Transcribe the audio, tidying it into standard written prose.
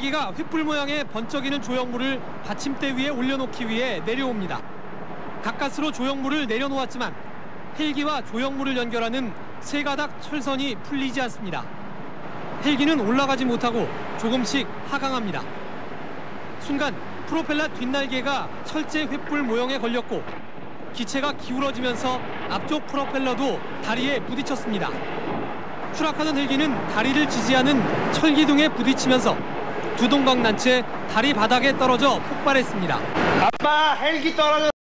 헬기가 횃불 모양의 번쩍이는 조형물을 받침대 위에 올려놓기 위해 내려옵니다. 가까스로 조형물을 내려놓았지만 헬기와 조형물을 연결하는 세 가닥 철선이 풀리지 않습니다. 헬기는 올라가지 못하고 조금씩 하강합니다. 순간 프로펠러 뒷날개가 철제 횃불 모형에 걸렸고 기체가 기울어지면서 앞쪽 프로펠러도 다리에 부딪혔습니다. 추락하던 헬기는 다리를 지지하는 철기둥에 부딪히면서 두 동강 난 채 다리 바닥에 떨어져 폭발했습니다. 아빠, 헬기 떨어져.